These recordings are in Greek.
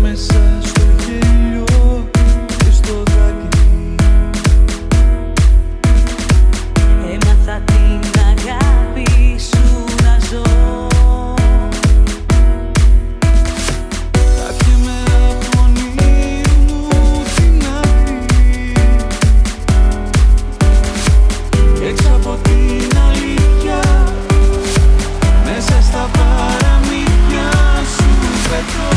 μέσα στο γέλιο και στο δάκρυ. Έμαθα την αγάπη σου να ζω. Κάθιεμαι από το όνειρο μου την άκρη και έξω από την αλήθεια μέσα στα παραμύθια σου πετώ.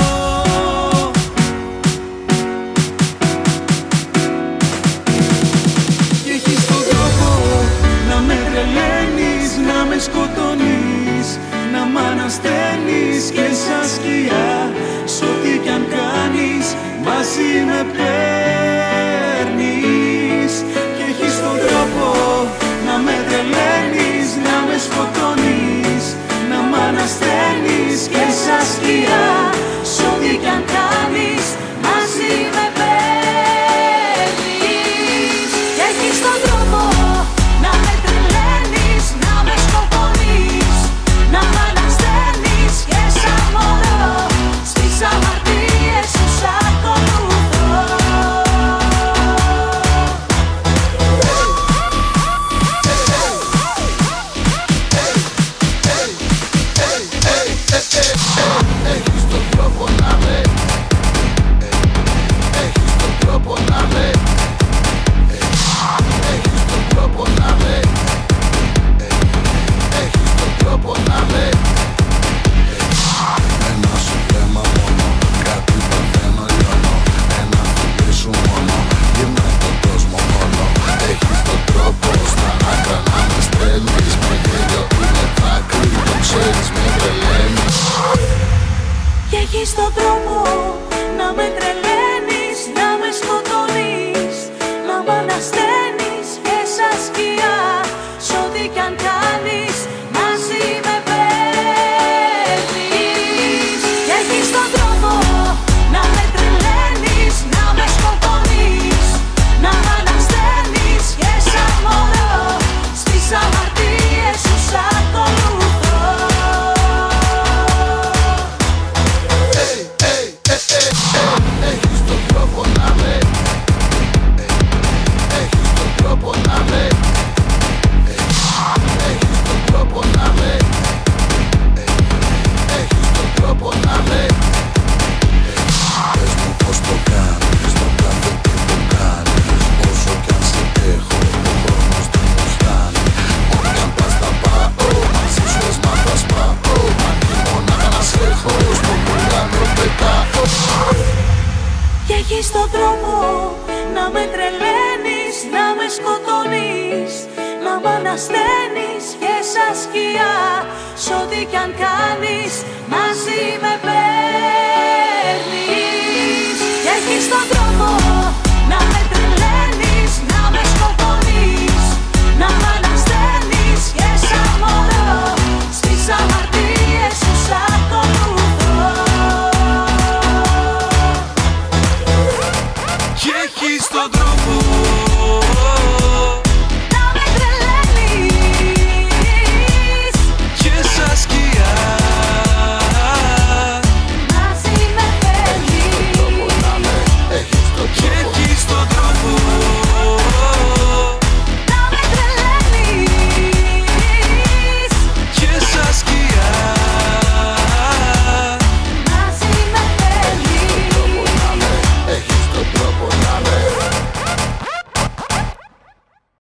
Και έχεις τον τρόπο να με τρελαίνεις, να με σκοτώνεις, να μ' ανασταίνεις και σαν σκιά σ' ό,τι κι αν κάνεις μαζί με παίρνεις. Και έχεις τον τρόπο να με τρελαίνεις, να με σκοτώνεις, να μ' ανασταίνεις και σαν σκιά σ' ό,τι κι αν κάνεις μαζί με παίρνεις. Και έχεις τον τρόπο να με τρελαίνεις, να με σκοτώνεις, να μ' ανασταίνεις και σαν μωρό στις αμαρτίες σου σ' ακολουθώ. Έχεις τον τρόπο να με, έχεις τον τρόπο να με, έχεις τον τρόπο να με, έχεις τον τρόπο να με. Ένα σου βλέμμα μόνο, κάτι παθαίνω λιώνω, ένα φιλί σου μόνο, γυρνάει τον κόσμο μόνο. Έχεις τον τρόπο στα άκρα να με στέλνεις, με γέλιο είναι δάκρυ, το ξέρεις με τρελαίνεις. Και έχεις τον τρόπο να με τρελαίνεις, να με σκοτώνεις, να μ' ανασταίνεις και σαν σκιά σ' ό,τι κι αν κάνεις μαζί με παίρνεις. Και έχεις τον τρόπο να με τρελαίνεις, να με σκοτώνεις, να μ' ανασταίνεις και σαν μωρό στις αμαρτίες σου σ' ακολουθώ. Έχεις τον τρόπο να με, έχεις τον τρόπο να με, έχεις τον τρόπο να με, έχεις τον τρόπο να με. Πες μου πως το κάνεις, το κάθε τι το κάνεις, όσο κι αν σε έχω ο χρόνος δεν μου φτάνει. Ό,τι αν πας θα πάω, μαζί σου έσμαθα σπάω, αρκεί μονάχα να σε έχω, στον ουρανό πετάω. Και έχεις τον τρόπο να με τρελαίνεις, να με σκοτώνεις, να μ' ανασταίνεις και σαν σκιά σ' ό,τι κι αν κάνεις μαζί με παίρνεις. Και έχεις τον τρόπο